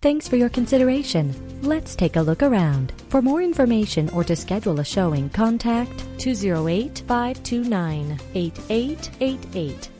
Thanks for your consideration. Let's take a look around. For more information or to schedule a showing, contact 208-529-8888.